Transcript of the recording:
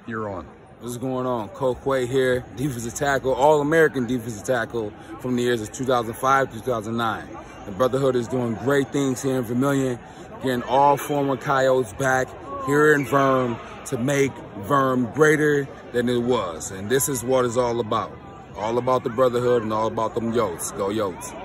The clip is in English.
You're on. What's going on? Quaye here, defensive tackle, All-American defensive tackle from the years of 2005 to 2009. The Brotherhood is doing great things here in Vermilion, getting all former Coyotes back here in Verm to make Verm greater than it was. And this is what it's all about. All about the Brotherhood and all about them Yotes. Go Yotes.